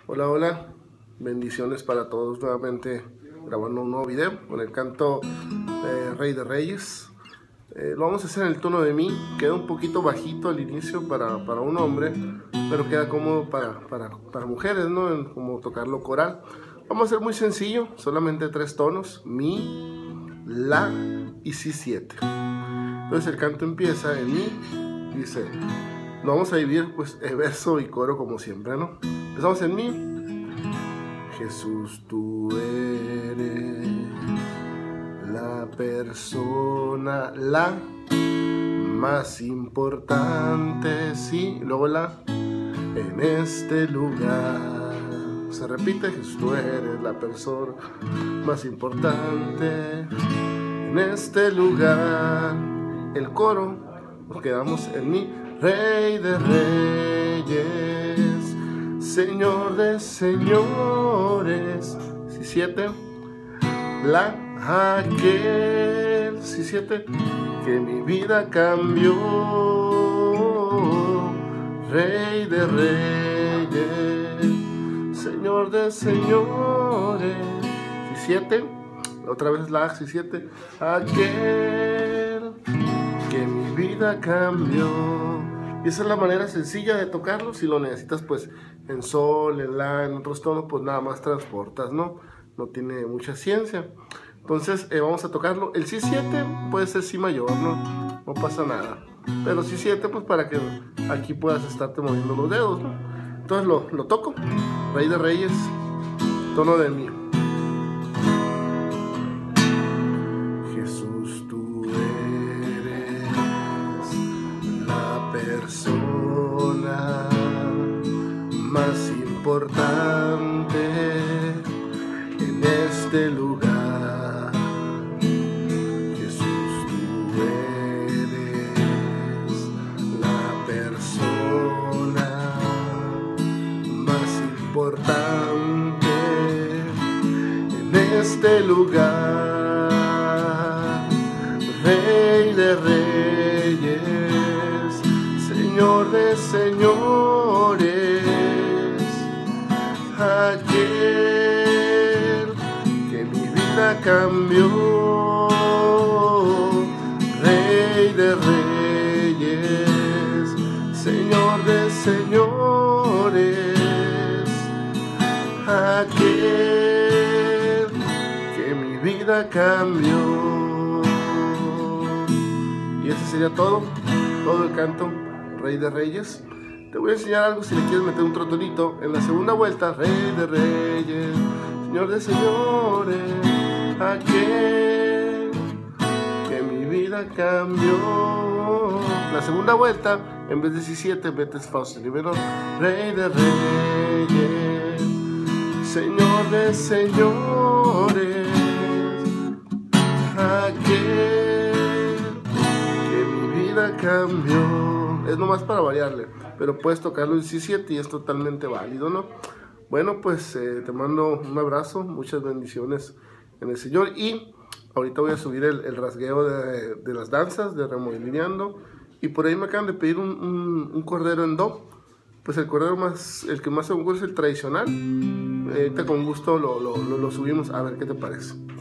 Hola, hola, bendiciones para todos, nuevamente grabando un nuevo video con el canto Rey de Reyes. Lo vamos a hacer en el tono de mi, queda un poquito bajito al inicio para un hombre, pero queda cómodo para mujeres, ¿no? Como tocarlo coral. Vamos a hacer muy sencillo, solamente 3 tonos, mi, la y si 7. Entonces el canto empieza en mi, dice, lo vamos a dividir pues verso y coro como siempre, ¿no? Empezamos en mi. Jesús, tú eres la persona, la más importante, sí, luego la, en este lugar. Se repite, Jesús, tú eres la persona más importante en este lugar. El coro, nos quedamos en mi, Rey de Reyes, Señor de señores, si 7, la aquel, si 7, que mi vida cambió, Rey de Reyes, Señor de señores, si 7, otra vez la si 7, aquel que mi vida cambió. Y esa es la manera sencilla de tocarlo. Si lo necesitas pues en sol, en la, en otros tonos, pues nada más transportas, ¿no? No tiene mucha ciencia. Entonces vamos a tocarlo. El si 7 puede ser si mayor, ¿no? No pasa nada. Pero si 7 pues para que aquí puedas estarte moviendo los dedos, ¿no? Entonces lo toco. Rey de Reyes, tono de mi. Jesús, tú eres la persona más importante en este lugar. Jesús, tú eres la persona más importante en este lugar. Rey de Reyes, Señor de señores, aquel que mi vida cambió, Rey de Reyes, Señor de señores, aquel que mi vida cambió. Y ese sería todo el canto Rey de Reyes. Te voy a enseñar algo si le quieres meter un trotonito. En la segunda vuelta, Rey de Reyes, Señor de señores, aquel que mi vida cambió. La segunda vuelta, en vez de si 7, metes fa sostenido menor. Rey de Reyes, Señor de señores, aquel que mi vida cambió. Es nomás para variarle, pero puedes tocarlo en si 7 y es totalmente válido, ¿no? Bueno, pues te mando un abrazo, muchas bendiciones en el Señor. Y ahorita voy a subir el rasgueo de las danzas, de Remolineando. Y por ahí me acaban de pedir un cordero en do. Pues el cordero el que más se me ocurre es el tradicional. Ahorita con gusto lo subimos, a ver qué te parece.